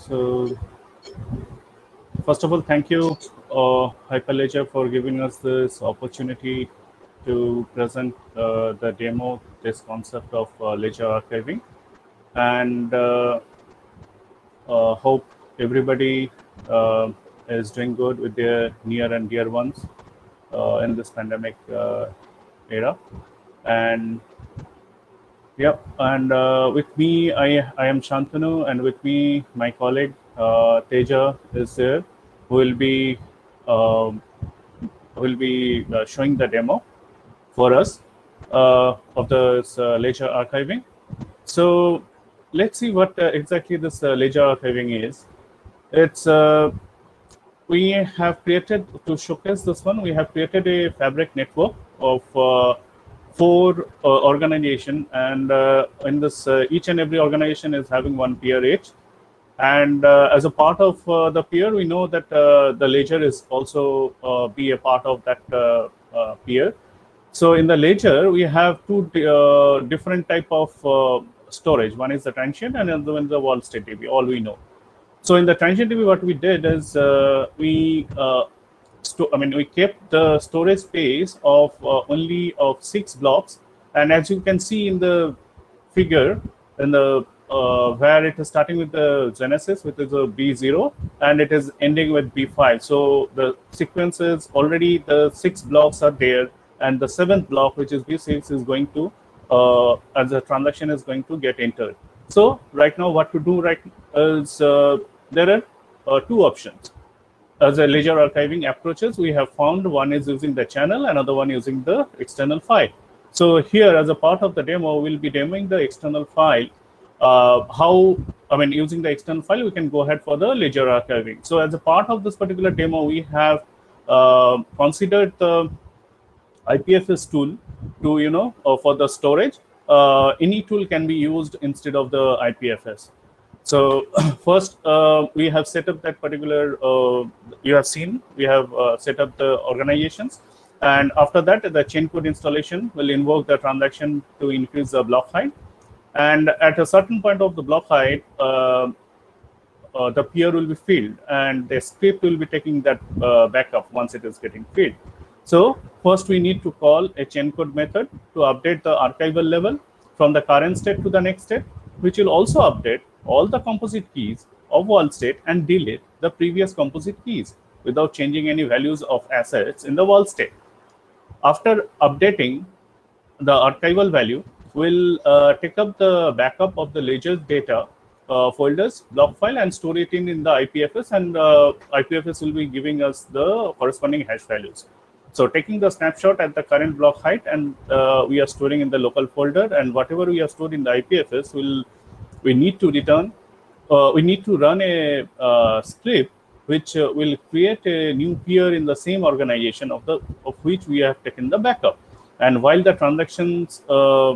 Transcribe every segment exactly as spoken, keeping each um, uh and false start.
So, first of all, thank you, uh, Hyperledger, for giving us this opportunity to present uh, the demo, this concept of uh, ledger archiving, and uh, uh, hope everybody uh, is doing good with their near and dear ones uh, in this pandemic uh, era. And yep, and uh, with me, I, I am Shantanu, and with me, my colleague uh, Teja is there, who will be um, will be uh, showing the demo for us uh, of this uh, ledger archiving. So let's see what uh, exactly this uh, ledger archiving is. It's uh, we have created, to showcase this one, we have created a fabric network of uh, four uh, organization, and uh, in this uh, each and every organization is having one peer each, and uh, as a part of uh, the peer, we know that uh, the ledger is also uh, be a part of that uh, uh, peer. So in the ledger we have two uh, different type of uh, storage. One is the transient and another one is the wall state D B, all we know. So in the transient D B, what we did is uh, we uh, I mean, we kept the storage space of uh, only of six blocks, and as you can see in the figure, in the uh, where it is starting with the genesis, which is a B zero, and it is ending with B five. So the sequence is already, the six blocks are there, and the seventh block, which is B six, is going to uh, as the transaction is going to get entered. So right now, what to do right is uh, there are uh, two options. As a ledger archiving approaches, we have found one is using the channel, another one using the external file. So here, as a part of the demo, we'll be demoing the external file. Uh, how, I mean, using the external file, we can go ahead for the ledger archiving. So as a part of this particular demo, we have uh, considered the I P F S tool to, you know, uh, for the storage. Uh, any tool can be used instead of the I P F S. So first, uh, we have set up that particular, uh, you have seen, we have uh, set up the organizations. And after that, the chain code installation will invoke the transaction to increase the block height. And at a certain point of the block height, uh, uh, the peer will be filled, and the script will be taking that uh, backup once it is getting filled. So first, we need to call a chain code method to update the archival level from the current state to the next state, which will also update all the composite keys of wall state and delete the previous composite keys without changing any values of assets in the wall state. After updating the archival value, we'll uh, take up the backup of the ledger data uh, folders, block file, and store it in, in the I P F S, and uh, I P F S will be giving us the corresponding hash values. So taking the snapshot at the current block height, and uh, we are storing in the local folder, and whatever we have stored in the I P F S will we need to return, uh, we need to run a uh, script which uh, will create a new peer in the same organization of the of which we have taken the backup. And while the transactions uh, uh,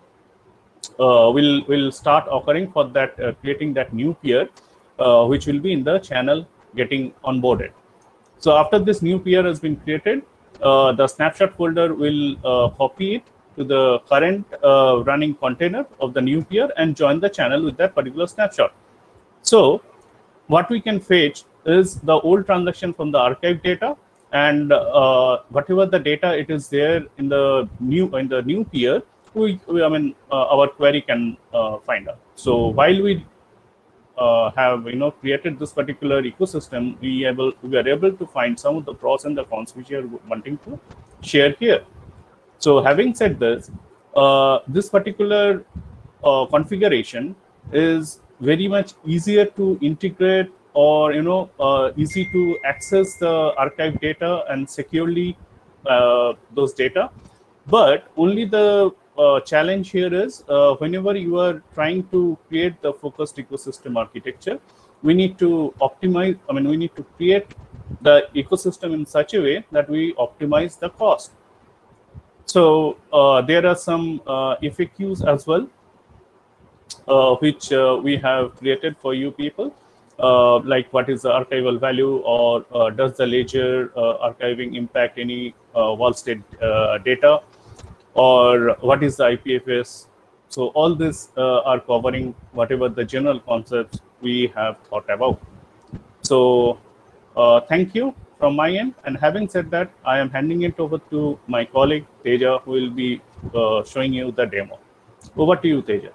will will start occurring for that, uh, creating that new peer, uh, which will be in the channel getting onboarded. So after this new peer has been created, uh, the snapshot folder will uh, copy it to the current uh, running container of the new peer and join the channel with that particular snapshot. So what we can fetch is the old transaction from the archive data, and uh, whatever the data it is there in the new in the new peer, we, we I mean uh, our query can uh, find out. So while we uh, have you know created this particular ecosystem, we able we are able to find some of the pros and the cons which we are wanting to share here. So having said this, uh, this particular uh, configuration is very much easier to integrate, or you know uh, easy to access the archive data and securely uh, those data. But only the uh, challenge here is uh, whenever you are trying to create the focused ecosystem architecture, we need to optimize, I mean we need to create the ecosystem in such a way that we optimize the cost. So uh, there are some uh, F A Qs as well, uh, which uh, we have created for you people, uh, like what is the archival value, or uh, does the ledger uh, archiving impact any uh, wall state uh, data, or what is the I P F S. So all this uh, are covering whatever the general concepts we have thought about. So uh, thank you from my end. And having said that, I am handing it over to my colleague Teja, who will be uh, showing you the demo. Over to you, Teja.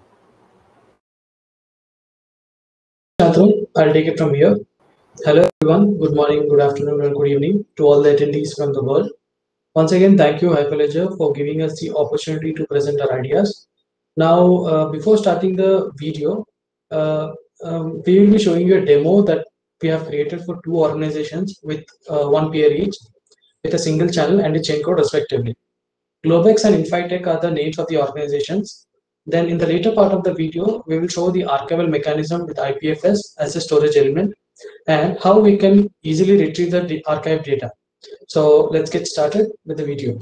I'll take it from here. Hello everyone, good morning, good afternoon, and good evening to all the attendees from the world. Once again, thank you Hyperledger for giving us the opportunity to present our ideas. Now, uh, before starting the video, uh, um, we will be showing you a demo that we have created for two organizations with uh, one peer each, with a single channel and a chain code respectively. Globex and Infitech are the names of the organizations. Then in the later part of the video, we will show the archival mechanism with I P F S as a storage element and how we can easily retrieve the archive data. So let's get started with the video.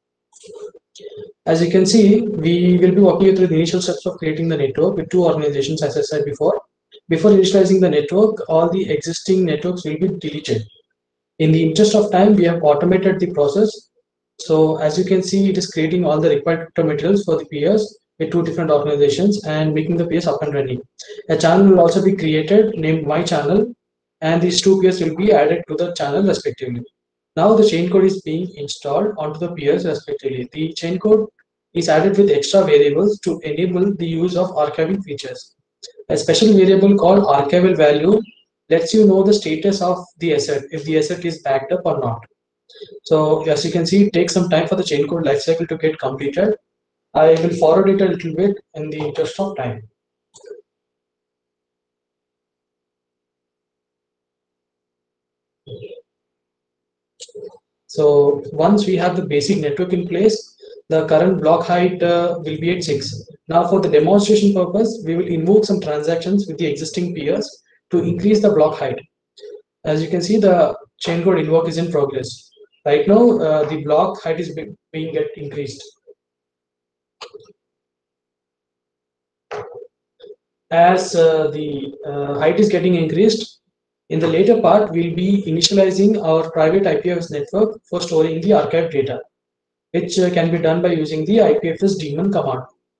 As you can see, we will be walking you through the initial steps of creating the network with two organizations, as I said before. Before initializing the network, all the existing networks will be deleted. In the interest of time, we have automated the process. So as you can see, it is creating all the required crypto materials for the peers with two different organizations and making the peers up and running. A channel will also be created named My Channel, and these two peers will be added to the channel respectively. Now the chain code is being installed onto the peers respectively. The chain code is added with extra variables to enable the use of archiving features. A special variable called archival value lets you know the status of the asset, if the asset is backed up or not. So as you can see, it takes some time for the chain code lifecycle to get completed. I will forward it a little bit in the interest of time. So once we have the basic network in place, the current block height uh, will be at six. Now for the demonstration purpose, we will invoke some transactions with the existing peers to increase the block height. As you can see, the chain code invoke is in progress. Right now, uh, the block height is being get increased. As uh, the uh, height is getting increased, in the later part, we'll be initializing our private I P F S network for storing the archive data, which uh, can be done by using the I P F S daemon command.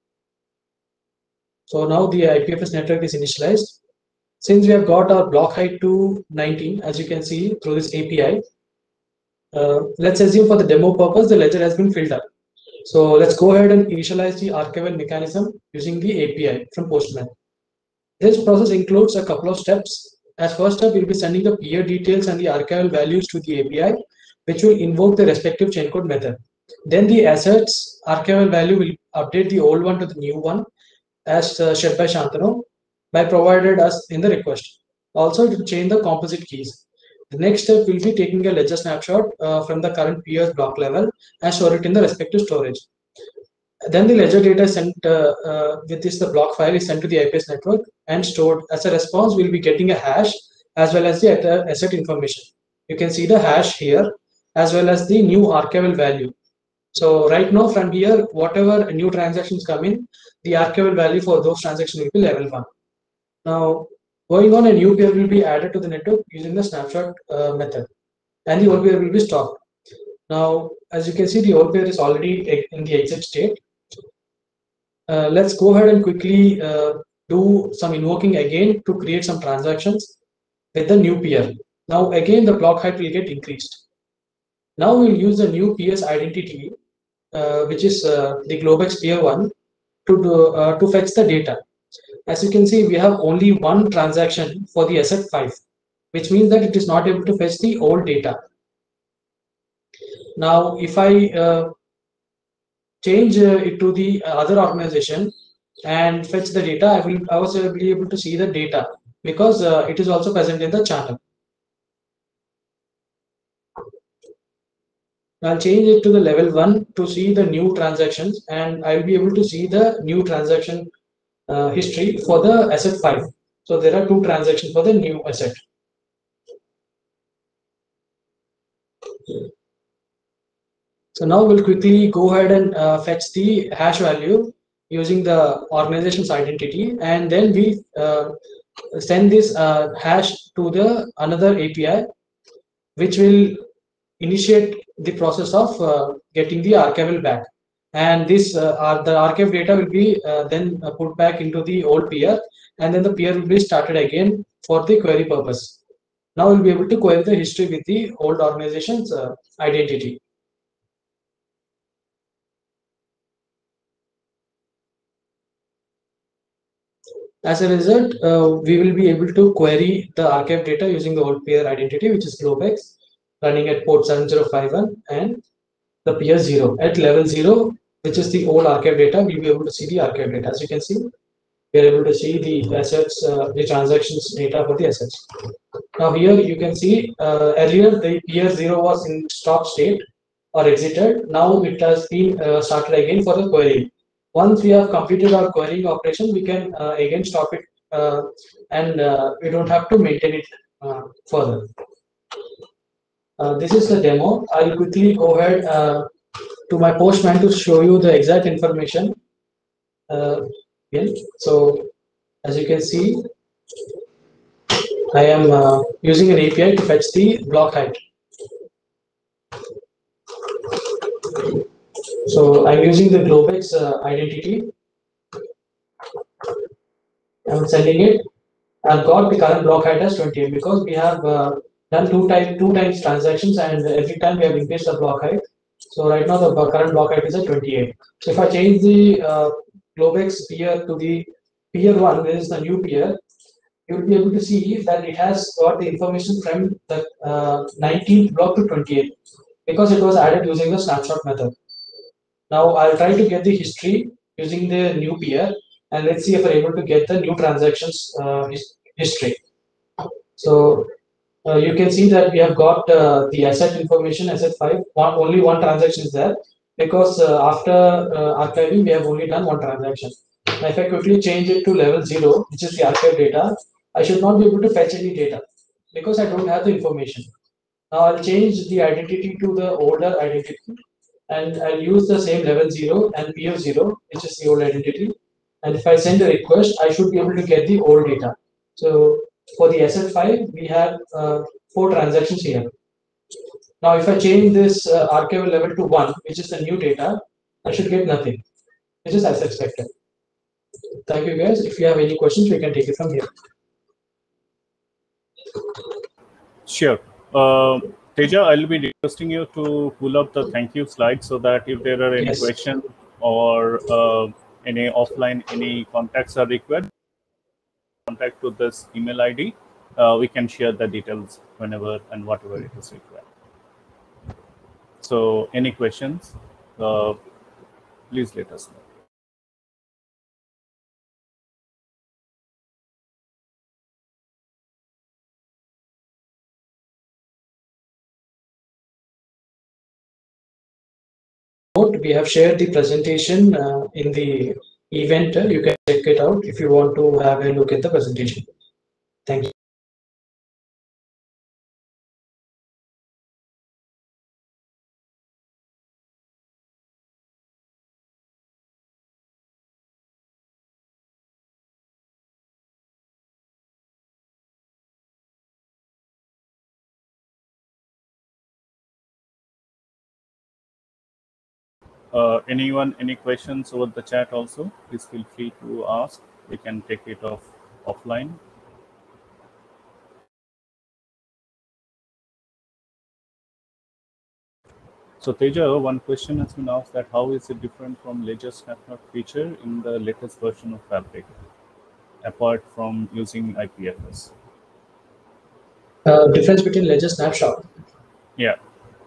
So now the I P F S network is initialized. Since we have got our block height to nineteen, as you can see through this A P I, uh, let's assume for the demo purpose, the ledger has been filled up. So let's go ahead and initialize the archival mechanism using the A P I from Postman. This process includes a couple of steps. As first step, we'll be sending the peer details and the archival values to the A P I, which will invoke the respective chain code method. Then the assets archival value will update the old one to the new one, as uh, shared by Shantanu, by provided us in the request. Also, it will change the composite keys. The next step will be taking a ledger snapshot uh, from the current peer's block level and store it in the respective storage. Then the ledger data sent uh, uh, with this the block file is sent to the I P S network and stored. As a response, we'll be getting a hash as well as the asset information. You can see the hash here as well as the new archival value. So right now from here, whatever new transactions come in, the archival value for those transactions will be level one. Now going on, a new peer will be added to the network using the snapshot uh, method, and the old peer will be stopped. Now, as you can see, the old peer is already in the exit state. Uh, let's go ahead and quickly uh, do some invoking again to create some transactions with the new peer. Now again, the block height will get increased. Now we'll use the new peer's identity, uh, which is uh, the Globex peer one, to do, uh, to fetch the data. As you can see, we have only one transaction for the asset five, which means that it is not able to fetch the old data. Now, if I uh, change uh, it to the other organization and fetch the data, I will also be able to see the data because uh, it is also present in the channel. I'll change it to the level one to see the new transactions, and I'll be able to see the new transaction uh, history for the asset five. So there are two transactions for the new asset. So now we'll quickly go ahead and uh, fetch the hash value using the organization's identity, and then we uh, send this uh, hash to the another A P I, which will initiate the process of uh, getting the archival back. and this uh, are the archive data will be uh, then uh, put back into the old peer, and then the peer will be started again for the query purpose. Now we'll be able to query the history with the old organization's uh, identity. As a result, uh, we will be able to query the archive data using the old peer identity, which is Globex, running at port seven zero five one, and the peer zero. At level zero, which is the old archive data, we'll be able to see the archive data. As you can see, we are able to see the assets, uh, the transactions data for the assets. Now here you can see uh, earlier the peer zero was in stop state or exited. Now it has been uh, started again for the query. Once we have completed our querying operation, we can uh, again stop it uh, and uh, we don't have to maintain it uh, further. Uh, this is the demo. I'll quickly go ahead uh, to my Postman to show you the exact information. Uh, again. So as you can see, I am uh, using an A P I to fetch the block height. So I'm using the Globex uh, identity. I'm sending it. I've got the current block height as twenty-eight because we have uh, done two type two times transactions, and every time we have increased the block height. So right now the current block height is at twenty-eight. So if I change the uh, Globex peer to the peer one, which is the new peer, you will be able to see that it has got the information from the uh, nineteenth block to twenty-eight because it was added using the snapshot method. Now I'll try to get the history using the new peer, and let's see if we're able to get the new transactions uh, history. So uh, you can see that we have got uh, the asset information, asset five, one, only one transaction is there because uh, after uh, archiving we have only done one transaction. Now if I quickly change it to level zero, which is the archive data, I should not be able to fetch any data because I don't have the information. Now I'll change the identity to the older identity, and I'll use the same level zero and P of zero, which is the old identity. And if I send a request, I should be able to get the old data. So for the asset five, we have uh, four transactions here. Now if I change this uh, archival level to one, which is the new data, I should get nothing, which is as expected. Thank you guys. If you have any questions, we can take it from here. Sure. Uh, Teja, I'll be requesting you to pull up the thank you slide so that if there are any yes. questions or uh, any offline, any contacts are required, contact to this email I D, uh, we can share the details whenever and whatever it is required. So any questions, uh, please let us know. We have shared the presentation uh, in the event. You can check it out if you want to have a look at the presentation. Thank you. Uh, anyone, any questions over the chat also, please feel free to ask. We can take it off offline. So Teja, one question has been asked that how is it different from Ledger Snapshot feature in the latest version of Fabric, apart from using I P F S? Uh, difference between Ledger Snapshot? Yeah.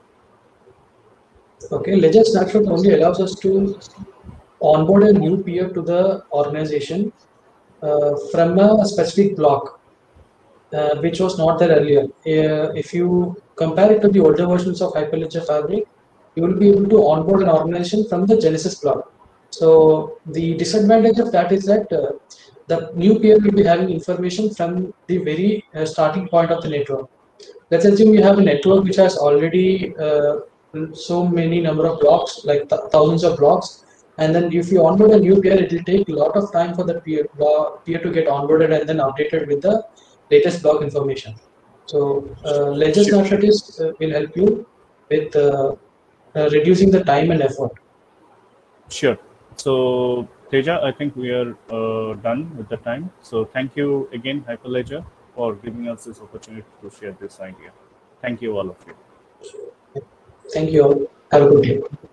Okay, Ledger Snapshot only allows us to onboard a new peer to the organization uh, from a specific block, uh, which was not there earlier. Uh, if you compare it to the older versions of Hyperledger Fabric, you will be able to onboard an organization from the Genesis block. So the disadvantage of that is that uh, the new peer will be having information from the very uh, starting point of the network. Let's assume you have a network which has already uh, so many number of blocks, like th thousands of blocks, and then if you onboard a new peer, it will take a lot of time for the peer, peer to get onboarded and then updated with the latest block information. So uh, Ledger Snapshot is, uh, will help you with uh, uh, reducing the time and effort. Sure. So Teja, I think we are uh, done with the time. So thank you again, Hyperledger, for giving us this opportunity to share this idea. Thank you, all of you. Thank you all. Have a good day.